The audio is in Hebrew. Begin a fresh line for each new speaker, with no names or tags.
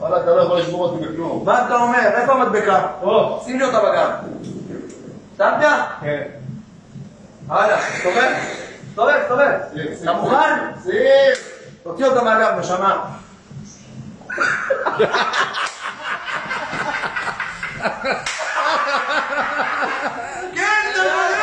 וואלה, אתה לא יכול לשבור אותי בכלום.
מה אתה אומר? איפה המדבקה?
פה.
שים לי אותה בגב. שמת?
כן.
הלאה, סתובב. סתובב. אתה מוכן?
שים.
תוציא אותה מהגב, נשמה. כן, אתה